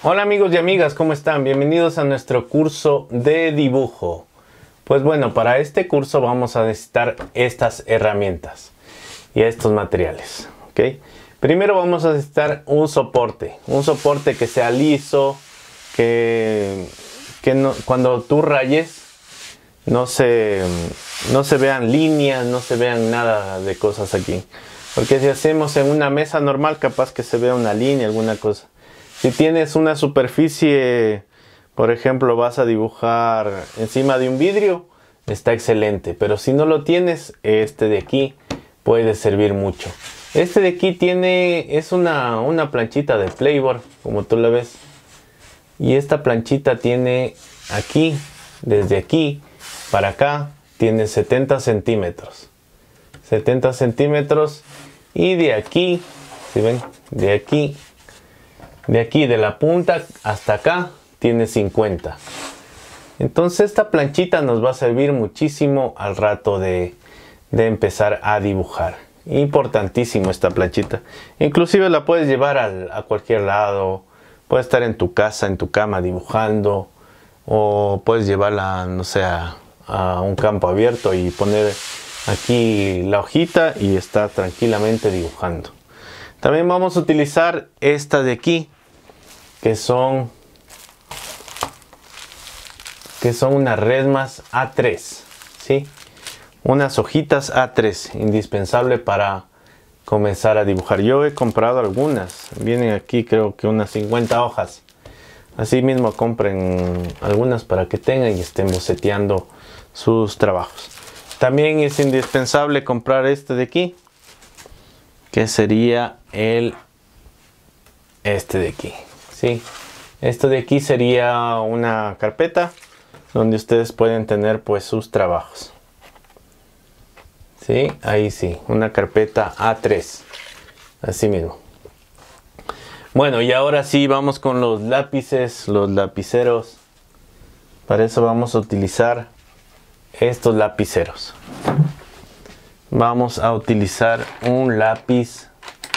Hola amigos y amigas, ¿cómo están? Bienvenidos a nuestro curso de dibujo. Pues bueno, para este curso vamos a necesitar estas herramientas y estos materiales, ¿ok? Primero vamos a necesitar un soporte que sea liso, que no, cuando tú rayes no se vean líneas, no se vean nada de cosas aquí. Porque si hacemos en una mesa normal, capaz que se vea una línea, alguna cosa. Si tienes una superficie, por ejemplo, vas a dibujar encima de un vidrio, está excelente. Pero si no lo tienes, este de aquí puede servir mucho. Este de aquí es una planchita de Playboard, como tú la ves. Y esta planchita tiene aquí, desde aquí para acá, tiene 70 centímetros. 70 centímetros. Y de aquí, ¿sí ven? De aquí de la punta hasta acá tiene 50. Entonces esta planchita nos va a servir muchísimo al rato de empezar a dibujar. Importantísimo esta planchita. Inclusive la puedes llevar a cualquier lado. Puedes estar en tu casa, en tu cama dibujando. O puedes llevarla, no sé, a un campo abierto y poner aquí la hojita y estar tranquilamente dibujando. También vamos a utilizar esta de aquí, que son unas resmas A3, ¿sí? Unas hojitas A3, indispensable para comenzar a dibujar. Yo he comprado algunas, vienen aquí creo que unas 50 hojas. Así mismo compren algunas para que tengan y estén boceteando sus trabajos. También es indispensable comprar este de aquí, que sería este de aquí, ¿sí? Esto de aquí sería una carpeta donde ustedes pueden tener pues sus trabajos, ¿sí? Ahí sí, una carpeta A3, así mismo. Bueno, y ahora sí vamos con los lápices, los lapiceros. Para eso vamos a utilizar estos lapiceros. Vamos a utilizar un lápiz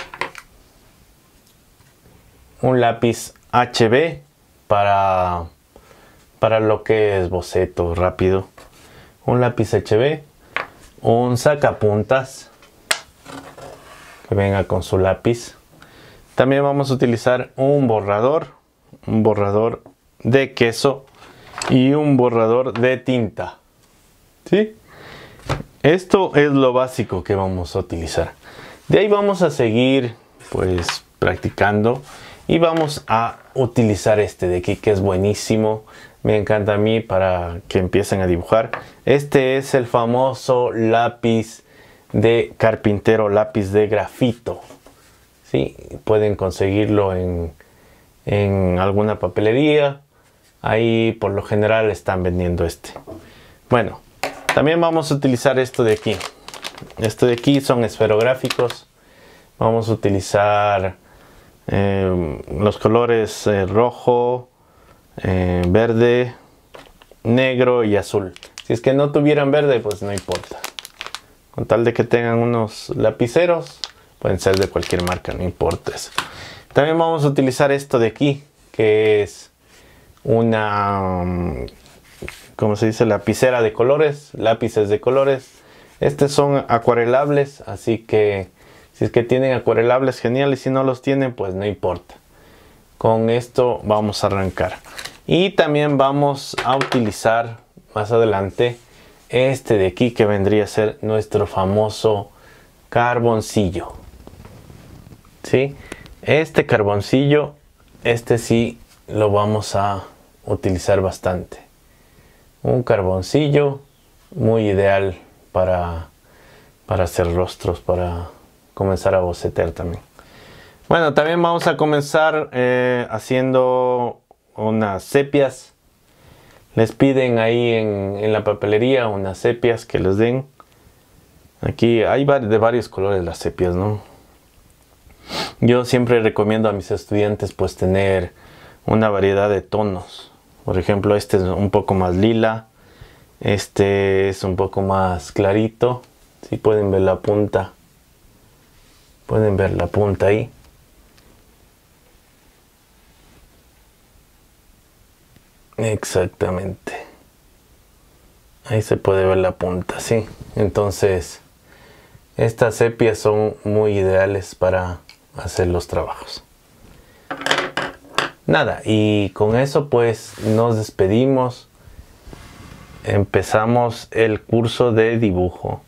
HB para lo que es boceto rápido. Un lápiz HB, un sacapuntas que venga con su lápiz. También vamos a utilizar un borrador de queso y un borrador de tinta, ¿sí? Esto es lo básico que vamos a utilizar. De ahí vamos a seguir pues practicando y vamos a utilizar este de aquí, que es buenísimo. Me encanta a mí para que empiecen a dibujar. Este es el famoso lápiz de carpintero, lápiz de grafito, ¿sí? Pueden conseguirlo en alguna papelería. Ahí por lo general están vendiendo este. Bueno, también vamos a utilizar esto de aquí. Esto de aquí son esferográficos. Vamos a utilizar los colores rojo, verde, negro y azul. Si es que no tuvieran verde, pues no importa. Con tal de que tengan unos lapiceros, pueden ser de cualquier marca, no importa eso. También vamos a utilizar esto de aquí, que es una, ¿cómo se dice? Lapicera de colores, lápices de colores. Estos son acuarelables, así que si es que tienen acuarelables, genial, y si no los tienen, pues no importa. Con esto vamos a arrancar. Y también vamos a utilizar más adelante este de aquí, que vendría a ser nuestro famoso carboncillo, ¿sí? Este carboncillo, este sí lo vamos a utilizar bastante. Un carboncillo muy ideal para hacer rostros, para comenzar a bocetear también. Bueno, también vamos a comenzar haciendo unas sepias. Les piden ahí en la papelería unas sepias que les den. Aquí hay de varios colores las sepias, ¿no? Yo siempre recomiendo a mis estudiantes pues tener una variedad de tonos. Por ejemplo, este es un poco más lila. Este es un poco más clarito. Si pueden ver la punta. Pueden ver la punta ahí. Exactamente. Ahí se puede ver la punta, sí. Entonces, estas sepias son muy ideales para hacer los trabajos. Nada, y con eso pues nos despedimos. Empezamos el curso de dibujo.